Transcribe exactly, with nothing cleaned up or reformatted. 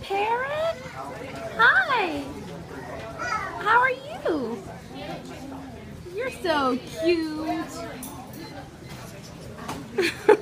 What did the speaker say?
Parrot? Hi. How are you? You're so cute.